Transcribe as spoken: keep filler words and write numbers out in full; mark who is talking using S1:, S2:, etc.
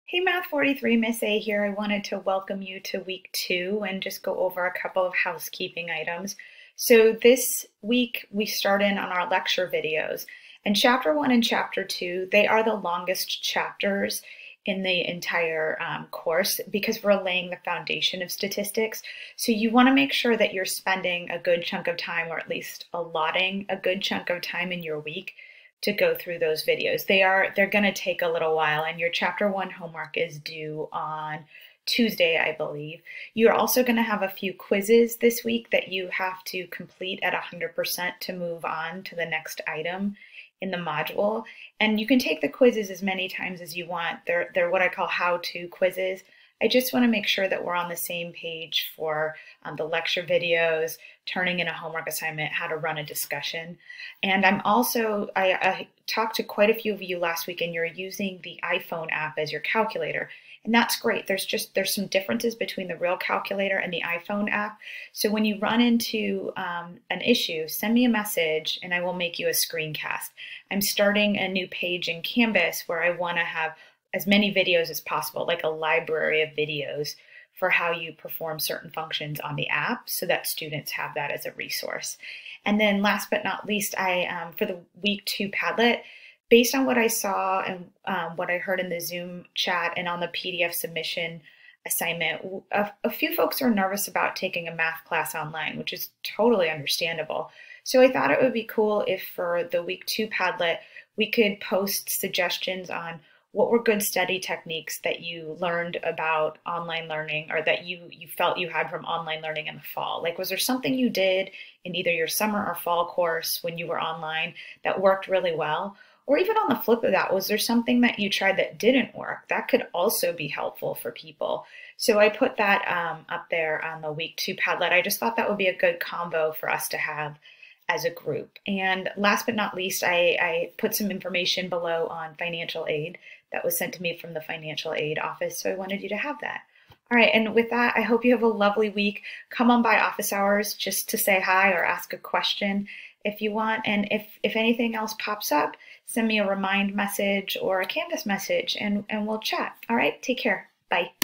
S1: Hey Math forty-three, Miss A here. I wanted to welcome you to week two and just go over a couple of housekeeping items. So this week we start in on our lecture videos, and chapter one and chapter two, they are the longest chapters in the entire um, course because we're laying the foundation of statistics. So you want to make sure that you're spending a good chunk of time, or at least allotting a good chunk of time in your week to go through those videos. They are, they're going to take a little while, and your chapter one homework is due on Tuesday, I believe. You're also going to have a few quizzes this week that you have to complete at one hundred percent to move on to the next item in the module. And you can take the quizzes as many times as you want. They're, they're what I call how-to quizzes. I just want to make sure that we're on the same page for um, the lecture videos, turning in a homework assignment, how to run a discussion. And I'm also, I, I talked to quite a few of you last week, and you're using the iPhone app as your calculator. And that's great. There's just, there's some differences between the real calculator and the iPhone app. So when you run into um, an issue, send me a message and I will make you a screencast. I'm starting a new page in Canvas where I want to have as many videos as possible, like a library of videos for how you perform certain functions on the app so that students have that as a resource. And then last but not least, I um, for the week two Padlet, based on what I saw and um, what I heard in the Zoom chat and on the P D F submission assignment, a, a few folks are nervous about taking a math class online, which is totally understandable. So I thought it would be cool if for the week two Padlet, we could post suggestions on what were good study techniques that you learned about online learning, or that you, you felt you had from online learning in the fall? Like, was there something you did in either your summer or fall course when you were online that worked really well? Or even on the flip of that, was there something that you tried that didn't work? That could also be helpful for people. So I put that um, up there on the week two Padlet. I just thought that would be a good combo for us to have as a group. And last but not least, I, I put some information below on financial aid that was sent to me from the financial aid office. So I wanted you to have that. All right, and with that, I hope you have a lovely week. Come on by office hours just to say hi or ask a question if you want. And if, if anything else pops up, send me a remind message or a Canvas message and, and we'll chat. All right, take care. Bye.